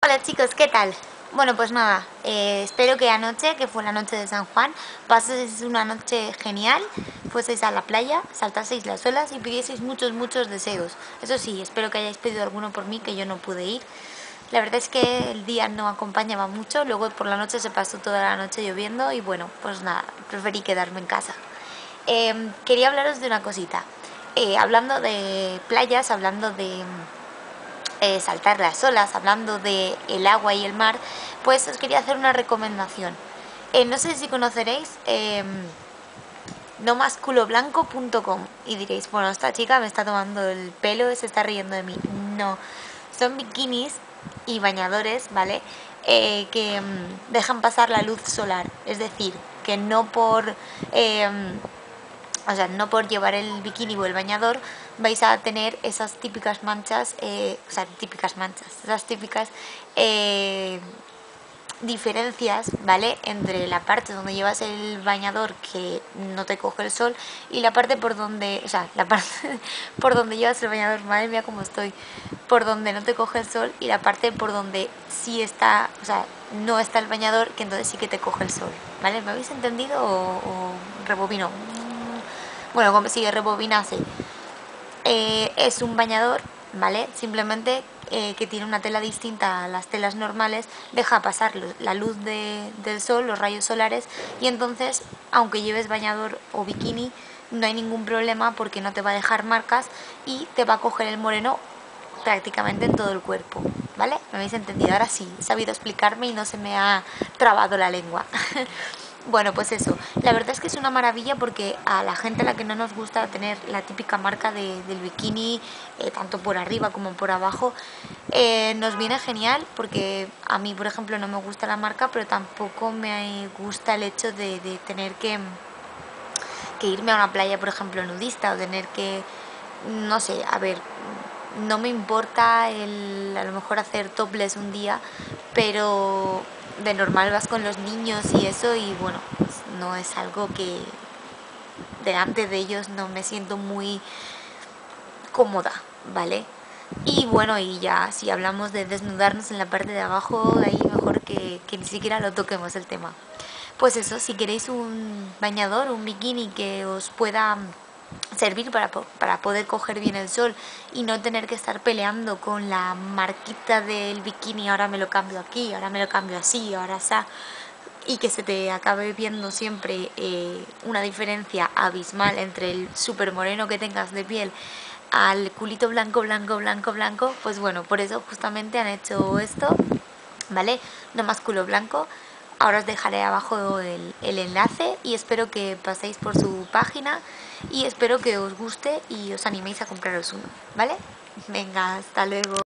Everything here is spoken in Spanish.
Hola chicos, ¿qué tal? Bueno, pues nada, espero que anoche, que fue la noche de San Juan, paséis una noche genial, fueseis a la playa, saltaseis las olas y pidieseis muchos deseos. Eso sí, espero que hayáis pedido alguno por mí, que yo no pude ir. La verdad es que el día no acompañaba mucho, luego por la noche se pasó toda la noche lloviendo y bueno, pues nada, preferí quedarme en casa. Quería hablaros de una cosita. Hablando de playas, hablando de saltar las olas, hablando de el agua y el mar, pues os quería hacer una recomendación. No sé si conoceréis nomasculoblanco.com y diréis, bueno, esta chica me está tomando el pelo, se está riendo de mí. No, son bikinis y bañadores, ¿vale? Que dejan pasar la luz solar, es decir, que no por no por llevar el bikini o el bañador vais a tener esas típicas manchas, esas típicas diferencias, ¿vale? Entre la parte donde llevas el bañador que no te coge el sol y la parte por donde, la parte por donde llevas el bañador, madre mía cómo estoy, por donde no te coge el sol y la parte por donde sí está, no está el bañador, que entonces sí que te coge el sol, ¿vale? ¿Me habéis entendido o rebobino? Bueno, como si rebobinase. Es un bañador, ¿vale? Simplemente que tiene una tela distinta a las telas normales, deja pasar la luz del sol, los rayos solares, y entonces, aunque lleves bañador o bikini, no hay ningún problema porque no te va a dejar marcas y te va a coger el moreno prácticamente en todo el cuerpo, ¿vale? ¿Me habéis entendido? Ahora sí, he sabido explicarme y no se me ha trabado la lengua. Bueno, pues eso, la verdad es que es una maravilla porque a la gente a la que no nos gusta tener la típica marca del bikini, tanto por arriba como por abajo, nos viene genial porque a mí, por ejemplo, no me gusta la marca, pero tampoco me gusta el hecho de tener que irme a una playa, por ejemplo, nudista o tener que, no sé, a ver, no me importa a lo mejor hacer topless un día, pero de normal vas con los niños y eso y bueno, pues no es algo que delante de ellos no me siento muy cómoda, ¿vale? Y bueno, y ya si hablamos de desnudarnos en la parte de abajo, ahí mejor que ni siquiera lo toquemos el tema. Pues eso, si queréis un bañador, un bikini que os pueda servir para poder coger bien el sol y no tener que estar peleando con la marquita del bikini, ahora me lo cambio aquí, ahora me lo cambio así, ahora así, y que se te acabe viendo siempre una diferencia abismal entre el súper moreno que tengas de piel al culito blanco, pues bueno, por eso justamente han hecho esto, ¿vale? No más culo blanco. Ahora os dejaré abajo el enlace y espero que paséis por su página y espero que os guste y os animéis a compraros uno, ¿vale? Venga, hasta luego.